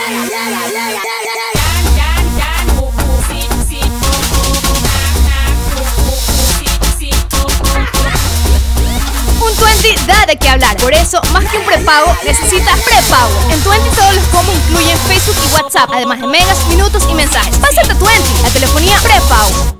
Un Twenty da de qué hablar, por eso, más que un prepago, necesitas prepago. En Twenty todos los combos incluyen Facebook y WhatsApp, además de megas, minutos y mensajes. Pásate a Twenty, la telefonía prepago.